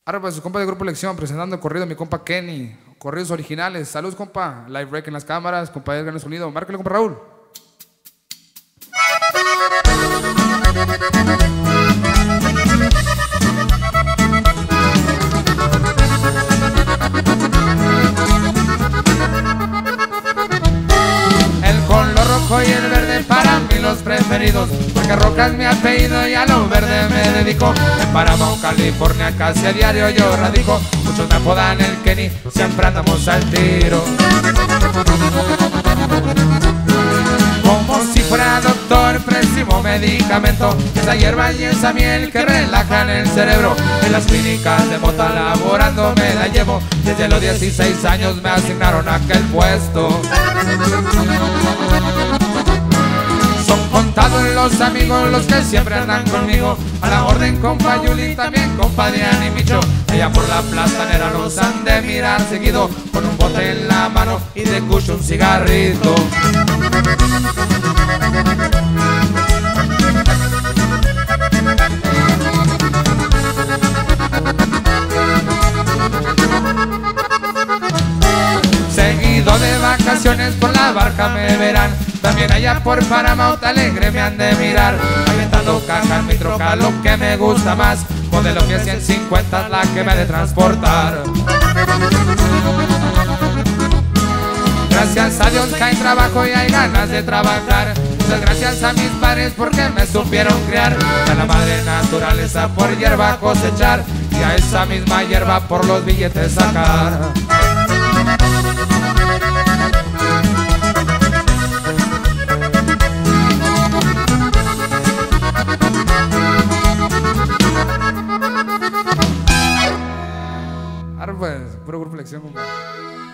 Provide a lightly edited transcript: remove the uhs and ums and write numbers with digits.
Ahora pues su compa de Grupo Elección presentando el corrido mi compa Kenny. Corridos originales. Salud, compa. Live break en las cámaras. Compa Edgar en el sonido. Márcale, compa Raúl. El color rojo y el verde para mí los preferidos, porque roca es mi apellido y a lo verde me dedico. En Paramount, California, casi a diario yo radico. Muchos me apodan el Kenny, siempre andamos al tiro. Como si fuera doctor, prescribo medicamento. Esa hierba y esa miel que relajan el cerebro. En las clínicas de mota laborando me la llevo. Desde los 16 años me asignaron aquel puesto. Son contados los amigos los que siempre andan conmigo. A la orden compa Yuli, también compa Diana y Micho. Ella por la platanera nos han de mirar seguido, con un bote en la mano y de cucho un cigarrito. Seguido de vacaciones por la barca me verán. También allá por Paramount alegre me han de mirar. Aventando caja en mi troca, lo que me gusta más. Modelo que 150 es la que me ha de transportar. Gracias a Dios que hay trabajo y hay ganas de trabajar. Muchas gracias a mis padres porque me supieron criar. Y a la madre naturaleza por hierba cosechar. Y a esa misma hierba por los billetes sacar. Ahora pues, puro Grupo Elección, compa.